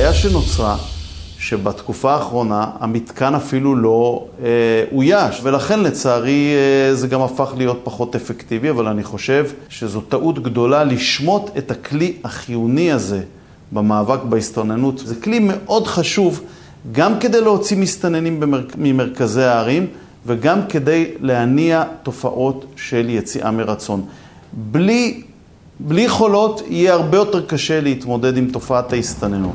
הבעיה שנוצרה, שבתקופה האחרונה המתקן אפילו לא אויש, ולכן לצערי זה גם הפך להיות פחות אפקטיבי, אבל אני חושב שזו טעות גדולה לשמוט את הכלי החיוני הזה במאבק בהסתננות. זה כלי מאוד חשוב גם כדי להוציא מסתננים ממרכזי הערים, וגם כדי להניע תופעות של יציאה מרצון. בלי יכולות יהיה הרבה יותר קשה להתמודד עם תופעת ההסתננות.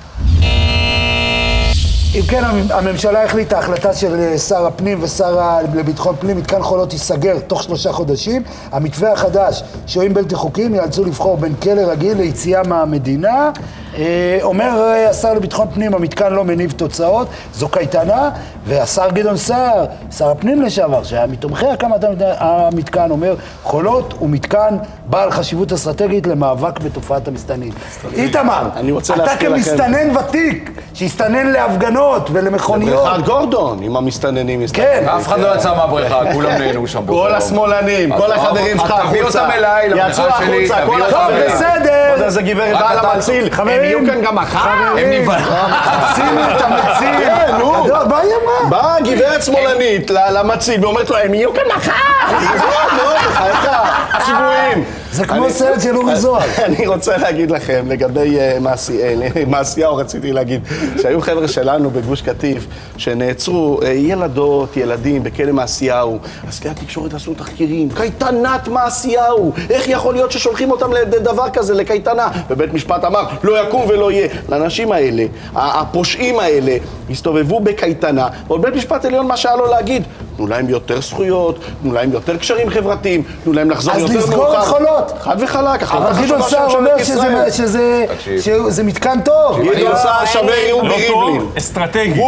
אם כן, הממשלה החליטה החלטה של שר הפנים ושר לביטחון פנים, מתקן חולות ייסגר תוך 3 חודשים. המתווה החדש, שוהים בלתי חוקיים יאלצו לבחור בין כלא רגיל ליציאה מהמדינה. אומר השר לביטחון פנים, המתקן לא מניב תוצאות, זו קייטנה, והשר גדעון סער, שר הפנים לשעבר, שהיה מתומכי הקמת המתקן, אומר, חולות הוא מתקן בעל חשיבות אסטרטגית למאבק בתופעת המסתננים. איתמר, אתה כמסתנן ותיק, שהסתנן להפגנות ולמכוניות. בריכת גורדון, עם המסתננים הסתנן. כן. אף אחד לא יצא מהבריכה, כולם נהנו שם. כל השמאלנים, כל החברים שלך החוצה. תביא אותם אליי, יצאו החוצה, כל טוב, החברים. בסדר. עוד איזה גברת באה למציל. הם יהיו כאן גם מחר. הם נבהלו. עשינו את המציל. כן, נו. מה היא אמרה? באה גברת שמאלנית למציל ואומרת לו, הם יהיו כאן מחר. לא, בחייך, צבועים. זה כמו סרט של אורי זוהר. אני רוצה להגיד לכם, לגבי מעשיהו רציתי להגיד, שהיו חבר'ה שלנו בגוש קטיף, שנעצרו ילדות, ילדים בכלא מעשיהו, אז כלי התקשורת עשו תחקירים, קייטנת מעשיהו, איך יכול להיות ששולחים אותם לדבר כזה, לקייטנה? ובית משפט אמר, לא יקום ולא יהיה. לאנשים האלה, הפושעים האלה, הסתובבו בקייטנה, ועוד בית משפט עליון מה שהיה לו להגיד, תנו להם יותר זכויות, תנו להם יותר קשרים חברתיים, תנו להם לחזור יותר מאוחר. אז לסגור את חולות. חד וחלק. אבל גדעון סער אומר שזה מתקן טוב. גדעון סער שווה רובי ריבלין. אסטרטגי.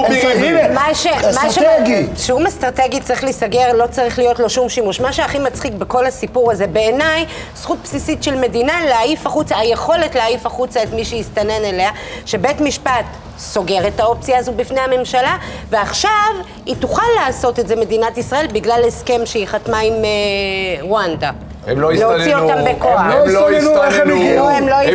שום אסטרטגי צריך להיסגר, לא צריך להיות לו שום שימוש. מה שהכי מצחיק בכל הסיפור הזה, בעיניי, זכות בסיסית של מדינה להעיף החוצה, היכולת להעיף החוצה את מי שיסתנן אליה, שבית משפט סוגר את האופציה הזו בפני הממשלה, ועכשיו היא תוכל לעשות את זה מדינת ישראל בגלל הסכם שהיא חתמה עם רואנדה. הם לא הסתננו. להוציא אותם בכוח. הם לא הסתננו.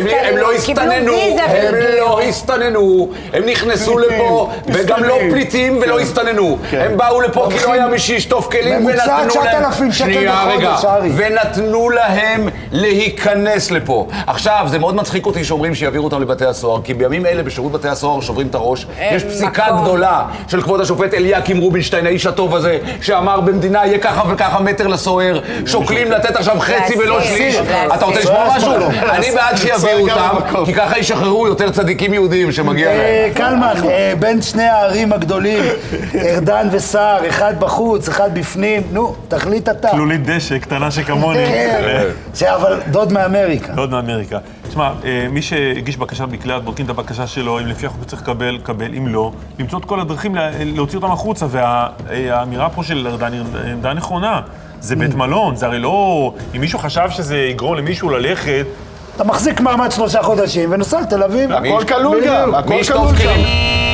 הם לא הסתננו. הם נכנסו לפה, וגם לא פליטים ולא הסתננו. הם באו לפה כי לא היה מי שישטוף כלים ונתנו להם... שנייה, רגע. ונתנו להם להיכנס לפה. עכשיו, זה מאוד מצחיק אותי שאומרים שיעבירו אותם לבתי הסוהר, כי בימים אלה בשירות בתי הסוהר שוברים את הראש. יש פסיקה גדולה של כבוד השופט אליקים רובינשטיין, האיש הטוב הזה, שאמר במדינה יהיה ככה וככה מטר לסוהר, שוקלים לתת עכשיו חצי ולא שליש. אתה רוצה לשמוע משהו? אני בעד שיביאו אותם, כי ככה ישחררו יותר צדיקים יהודים שמגיע להם. קלמן, בין שני הערים הגדולים, ארדן וסער, אחד בחוץ, אחד בפנים, נו, תחליט אתה. כלולית דשא, קטנה שכמוני. אבל דוד מאמריקה. דוד מאמריקה. תשמע, מי שהגיש בקשה מקלט, בודקים את הבקשה שלו, אם לפי החוק צריך לקבל, קבל, אם לא, למצוא את כל הדרכים להוציא אותם החוצה, והאמירה פה של ארדן היא עמדה נכונה. זה בית מלון, זה הרי לא... אם מישהו חשב שזה יגרום למישהו ללכת... אתה מחזיק מעמד 3 חודשים ונוסע לתל אביב. הכל כלול גם, הכל כלול שם.